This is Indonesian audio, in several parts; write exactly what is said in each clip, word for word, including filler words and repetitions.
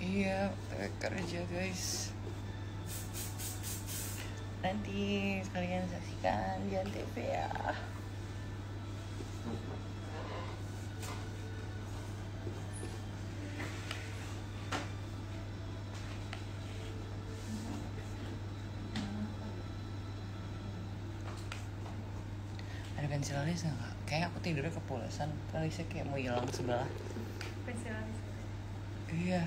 Iya, kerja guys. Nanti kalian saksikan di Antv ya. Ada pensil alis nggak? Kayak aku tidurnya kepulasan. Alisnya kayak mau hilang sebelah. Pensil alis. Iya.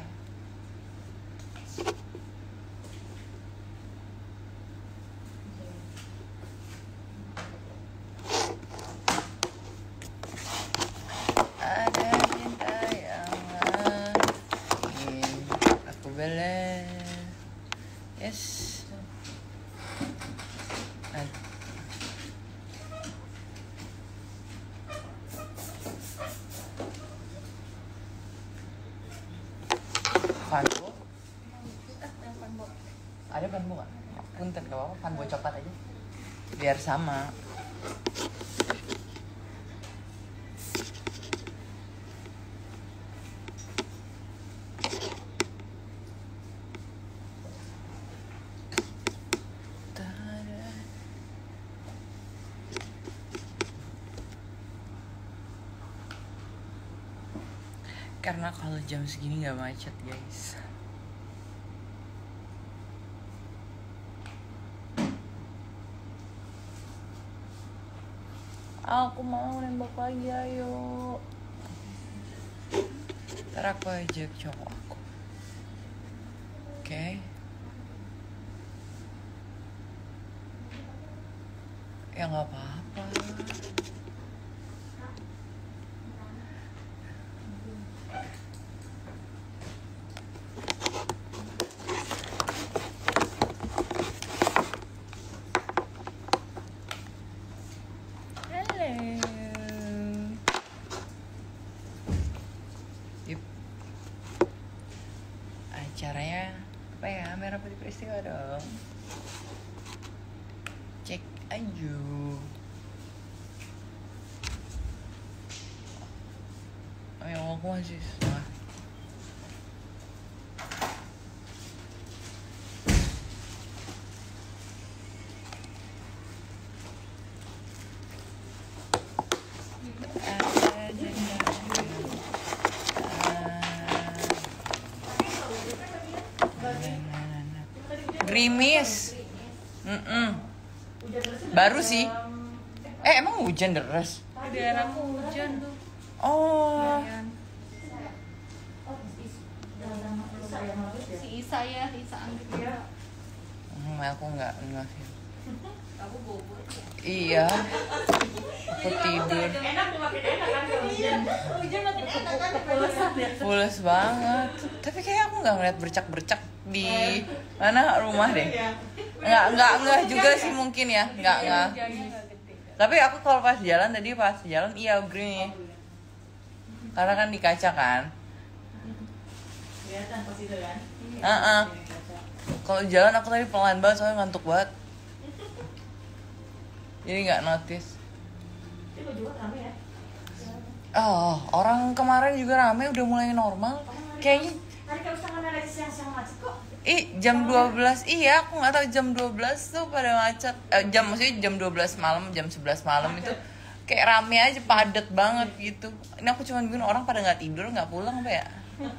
Ada cinta yang ingin aku bela. Yes. Nah. Panbo? Ada panbo nggak? Punten gak apa-apa, panbo coklat aja. Biar sama. Karena kalau jam segini nggak macet guys. Aku mau nembak lagi, ayo. Ntar aku ajak cowok aku. Oke okay. Ya nggak apa-apa. Acaranya apa ya? Merah Putih Peristiwa dong. Cek aja. Ayo aku masih setengah. Gerimis. Mm-mm. Baru sih. Eh emang hujan deras? Di daerahku hujan tuh. Oh. Si Isa ya, Isa Anggit ya. Hmm, aku nggak ngasih. Aku bobo. Iya. Aku tidur. Enak makin enak kan kalau hujan. Hujan makin enak kan kepulasan ya. Pulas banget. Tapi kayak aku nggak ngeliat bercak-bercak di mana rumah deh. Nggak nggak nggak juga sih mungkin ya. Nggak nggak. Tapi aku kalau pas jalan tadi pas jalan iya green. Karena kan di kaca kan. Kelihatan pas itu kan. Heeh. Kalau jalan aku tadi pelan banget soalnya ngantuk banget. Jadi nggak notice. Itu juga rame ya. Oh, orang kemarin juga rame udah mulai normal. Kayaknya Tadi kalau sangat ada siang-siang macet kok. Ih, jam dua belas. Iya, aku nggak tahu jam dua belas tuh pada macet. Eh, jam maksudnya jam dua belas malam, jam sebelas malam itu kayak rame aja, padat banget gitu. Ini aku cuma bingung orang pada nggak tidur, nggak pulang apa ya?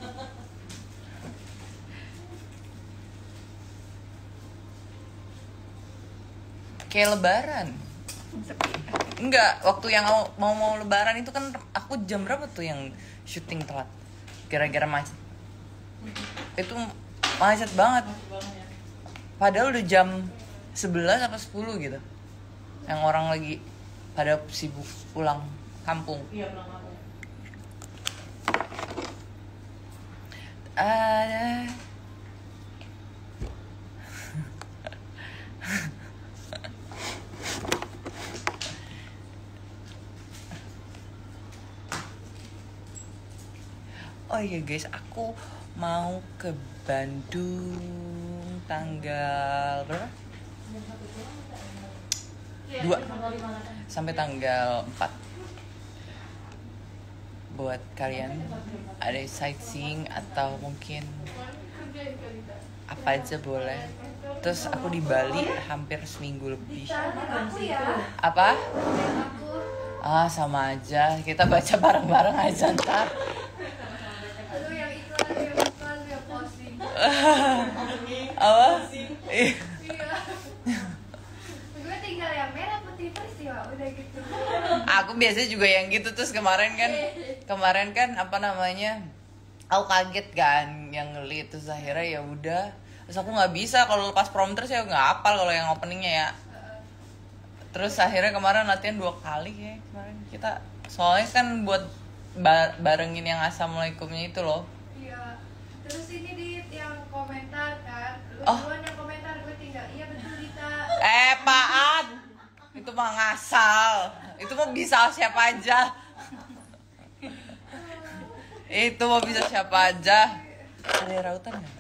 Kayak lebaran. Enggak, waktu yang mau mau, mau lebaran itu kan aku jam berapa tuh yang syuting telat? Gara-gara macet. Itu macet banget. Padahal udah jam sebelas atau sepuluh gitu. Yang orang lagi pada sibuk pulang kampung. Iya, pulang kampung. Ada Oh iya guys, aku mau ke Bandung tanggal berapa? Dua sampai tanggal empat. buat kalian ada sightseeing atau mungkin apa aja boleh. Terus aku di Bali hampir seminggu lebih. Apa? Ah sama aja, kita baca bareng-bareng aja ntar. Apa? Iya. Gue tinggal yang merah putih peristiwa udah gitu. Aku biasanya juga yang gitu. Terus kemarin kan kemarin kan apa namanya, aku kaget kan yang ngelit. Terus akhirnya ya udah, terus aku nggak bisa kalau lepas prompter saya nggak hafal kalau yang openingnya ya. Terus akhirnya kemarin latihan dua kali ya kemarin kita, soalnya kan buat ba- barengin yang assalamualaikumnya itu loh. Iya. Terus ini di yang komentar kan, lu Oh. duluan yang komentar, gue tinggal iya betul Dita. Eh Paan, itu mah ngasal, itu mah bisa siapa aja. Itu mah bisa siapa aja. Ada rautan nggak?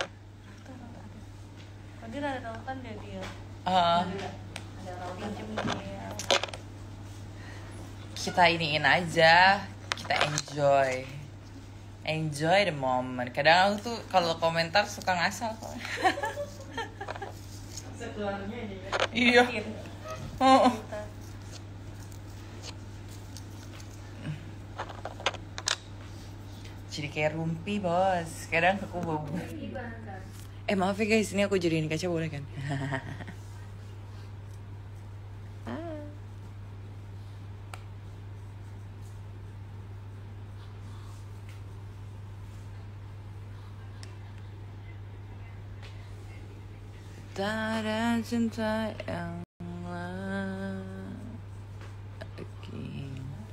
Tadi ada rautan dia dia. Ah. Pinjem dia. Kita iniin aja, kita enjoy enjoy the moment. Kadang aku tuh kalau komentar suka ngasal kok. Sekeluarnya aja ya. Iya. Oh. Kita. Jadi kayak rumpi bos. Kadang aku bau. Eh maaf ya guys, ini aku jadiin kaca boleh kan? Tak ada cinta yang lagi.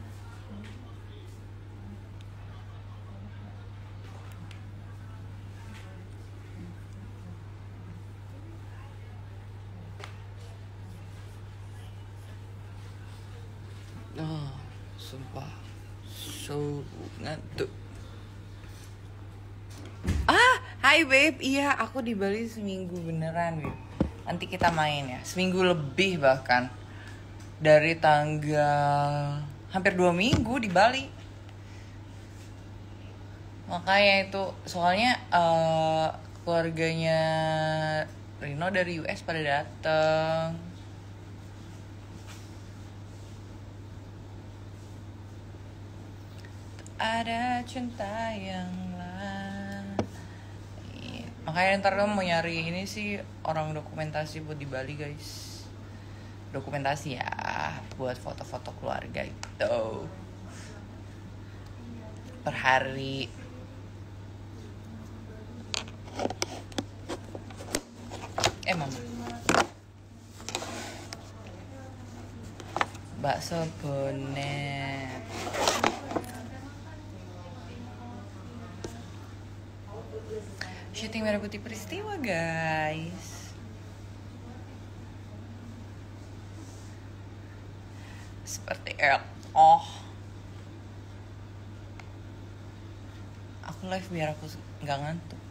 Oh, sumpah so ngantuk. Ah, hai babe. Iya, aku di Bali seminggu beneran, babe. Nanti kita main ya. Seminggu lebih bahkan. Dari tanggal hampir dua minggu di Bali. Makanya itu soalnya eh, keluarganya Rino dari U S pada dateng. Ada cinta yang lain. Makanya ntar kamu mau nyari ini sih orang dokumentasi buat di Bali guys. Dokumentasi ya buat foto-foto keluarga itu per hari. Eh mama, bakso bonet. Syuting Merah Putih Peristiwa guys. Seperti el oh aku live biar aku nggak ngantuk.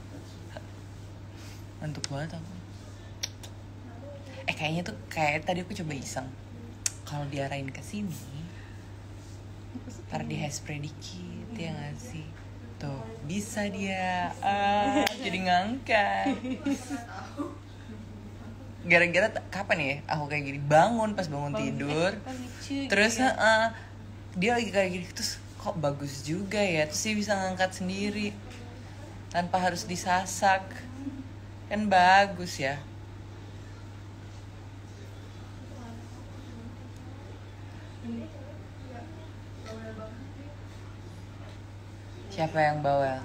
Ngantuk banget aku. Eh kayaknya tuh kayak tadi aku coba iseng. Kalau diarahin ke sini, ntar di hairspray dikit ya nggak sih? Tuh bisa dia ah, jadi ngangkat. Gara-gara t- kapan ya aku kayak gini, bangun pas bangun tidur, terus uh, dia lagi kayak gini, terus kok bagus juga ya, terus dia bisa ngangkat sendiri tanpa harus disasak, kan bagus ya. Siapa yang bawel?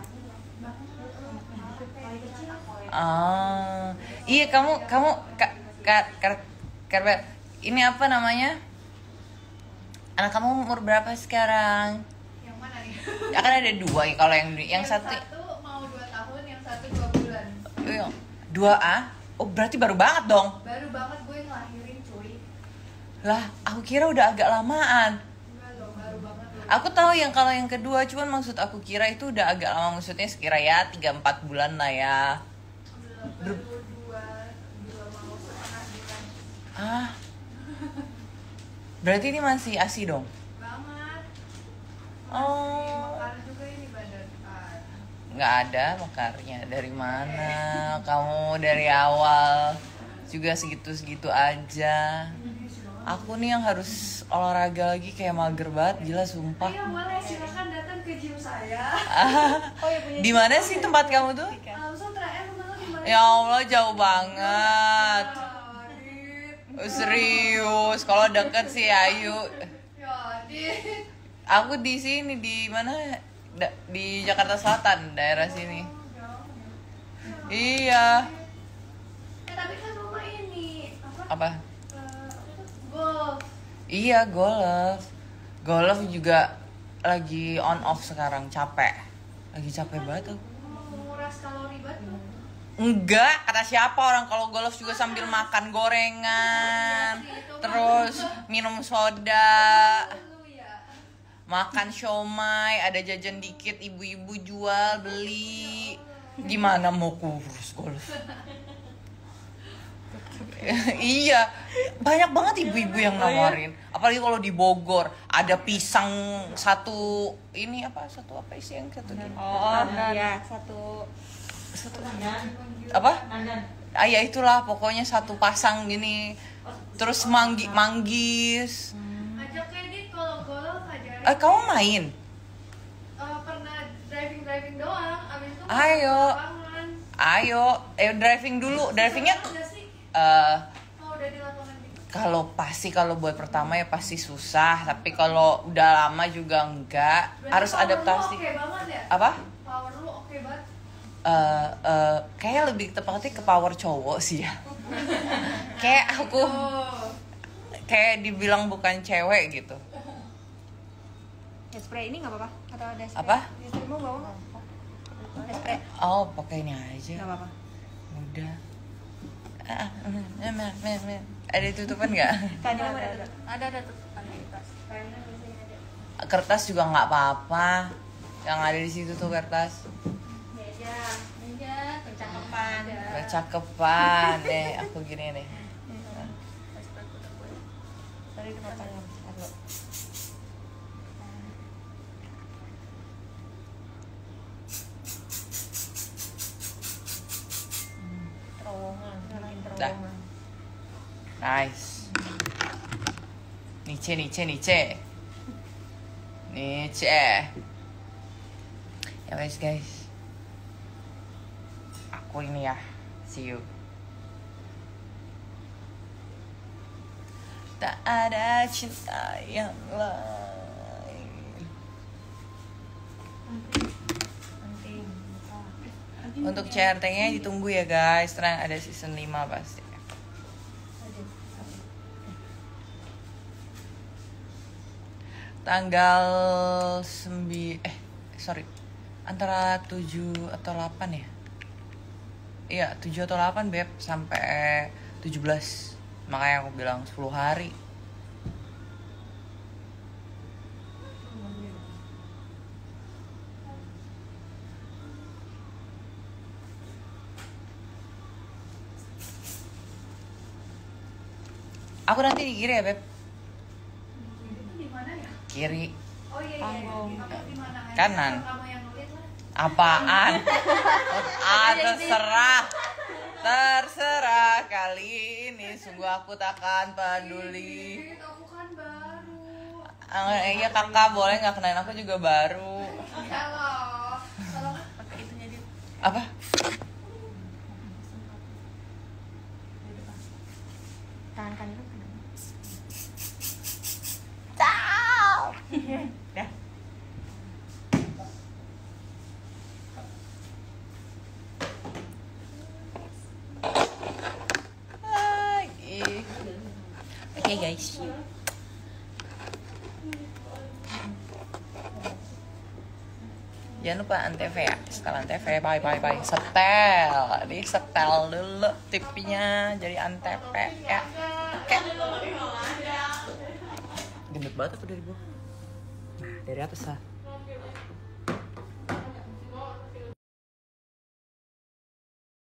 Ah, iya kamu kamu kak kak kak Karbel, ini apa namanya? Anak kamu umur berapa sekarang? Yang mana nih? Akan ada dua ya, kalau yang yang, satu, mau dua tahun, yang satu dua bulan. iya, dua A. Oh berarti baru banget dong. Baru banget gue ngelahirin cuy. Lah, aku kira udah agak lamaan. Enggak loh, baru banget loh. Aku tahu yang kalau yang kedua, cuman maksud aku kira itu udah agak lama, maksudnya sekira ya tiga empat bulan lah ya. Baru dua, dua mau setengah bulan. Ah. Berarti ini masih A S I dong? Banget. Oh, Mekar juga ini badan kan. nggak ada mekarnya. Dari mana? Kamu dari awal juga segitu-segitu aja. Aku nih yang harus olahraga lagi kayak mager banget, gila sumpah. Ayo boleh silakan datang ke gym saya. Oh ya punya. Di mana sih tempat kamu tuh? Langsung terakhir rumah lo di mana? Ya Allah jauh banget. Adit. Oh, serius, kalau deket sih ayo. Ya Adit. Aku di sini di mana? Da- di Jakarta Selatan, daerah sini. Iya. Eh tapi kan rumah ini apa? Apa? Eh, apa tuh? Golf. Iya, golf. Golf juga lagi on off sekarang, capek. Lagi capek banget tuh. Menguras kalori banget tuh. Enggak, kata siapa orang kalau golf juga sambil makan gorengan, terus minum soda, Lu ya. makan siomay, ada jajan dikit, ibu-ibu jual, beli. Gimana mau kurus golf? Iya, banyak banget ibu-ibu yang nawarin. Apalagi kalau di Bogor ada pisang satu ini apa satu apa sih yang satu gini? Oh, ya satu. Apa? Ah ya itulah pokoknya satu pasang gini. Terus manggi manggis. Ajak Edit kalau golf ajarin. Eh kamu main? Eh, pernah driving driving doang. Abis itu Ayo. ke lapangan. Ayo, eh driving dulu. Drivingnya Udah sih. eh Oh udah di lapangan gitu. kalau pasti kalau buat pertama ya pasti susah, tapi kalau udah lama juga enggak. Berarti Harus power lu adaptasi. Oke banget ya. Apa? Power lu oke banget. Eh eh kayak lebih tepatnya ke power cowok sih ya. Kayak aku Oh. kayak dibilang bukan cewek gitu. Spray ini nggak apa-apa? Atau ada spray? Apa? Spray mau bawa nggak? Spray. Oh, pakai ini aja. Nggak apa-apa. Udah. Ah, mm, mm, mm, mm, mm. Ada tutupan nggak? Tanya ada ada ada ada tutupan di tas. Kayaknya biasanya ada. Kertas juga nggak apa-apa. Yang ada di situ tuh kertas. Meja, meja, percakapan. Percakapan deh. Aku gini nih. Tadi itu katanya Carlo. Terowongan, bikin terowongan. Nice. Nice, nice, nice. Nice. Ya guys, guys. Aku ini ya. See you. Tak ada cinta yang lain. Penting. Untuk C R T-nya ditunggu ya guys. Tenang, ada season lima pasti. Tanggal sembi eh sorry. Antara tujuh atau delapan ya? Iya, tujuh atau delapan beb sampai tujuh belas. Makanya aku bilang sepuluh hari. Aku nanti di kiri ya, Beb. Itu di mana ya? Kiri. Oh iya iya. Panggung. Kamu di mana aja? Kanan. Kamu yang nulis lah. Apaan? Ah, terserah. Terserah kali ini sungguh aku takkan peduli. Edit, aku kan baru. Ah, iya kakak boleh nggak kenalin aku juga baru. Iya loh. Kalau Pakai itunya di Apa? tangan kanan. Ciao. Dah. Lagi. Oke guys. Jangan lupa Antv ya. Setelah Antv bye bye bye. Setel. Di setel dulu T V-nya jadi Antv ya. Oke. Gendut banget aku dari gua. Nah, dari atas lah.